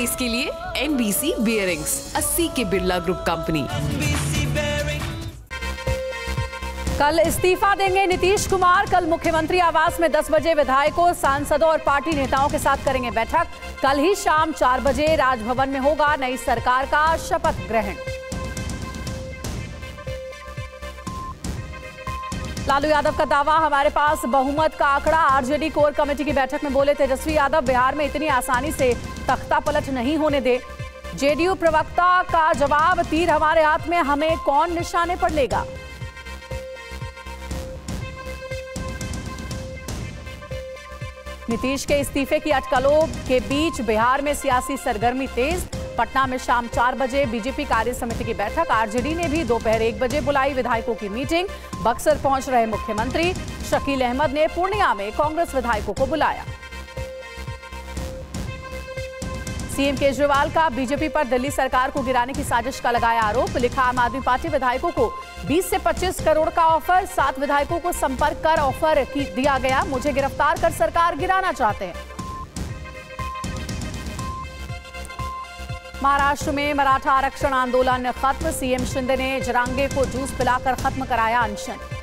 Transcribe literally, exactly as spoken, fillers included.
Space के लिए NBC bearings, अस्सी के बिरला ग्रुप कंपनी। कल इस्तीफा देंगे नीतीश कुमार। कल मुख्यमंत्री आवास में दस बजे विधायकों, सांसदों और पार्टी नेताओं के साथ करेंगे बैठक। कल ही शाम चार बजे राजभवन में होगा नई सरकार का शपथ ग्रहण। लालू यादव का दावा, हमारे पास बहुमत का आंकड़ा। आरजेडी कोर कमेटी की बैठक में बोले तेजस्वी यादव, बिहार में इतनी आसानी से तख्ता पलट नहीं होने दे। जेडीयू प्रवक्ता का जवाब, तीर हमारे हाथ में, हमें कौन निशाने पर लेगा। नीतीश के इस्तीफे की अटकलों के बीच बिहार में सियासी सरगर्मी तेज। पटना में शाम चार बजे बीजेपी कार्य समिति की बैठक। आरजेडी ने भी दोपहर एक बजे बुलाई विधायकों की मीटिंग। बक्सर पहुंच रहे मुख्यमंत्री। शकील अहमद ने पूर्णिया में कांग्रेस विधायकों को बुलाया। सीएम केजरीवाल का बीजेपी पर दिल्ली सरकार को गिराने की साजिश का लगाया आरोप। लिखा, आम आदमी पार्टी विधायकों को बीस से पच्चीस करोड़ का ऑफर, सात विधायकों को संपर्क कर ऑफर दिया गया। मुझे गिरफ्तार कर सरकार गिराना चाहते हैं। महाराष्ट्र में मराठा आरक्षण आंदोलन खत्म। सीएम शिंदे ने जरांगे को जूस पिलाकर खत्म कराया अनशन।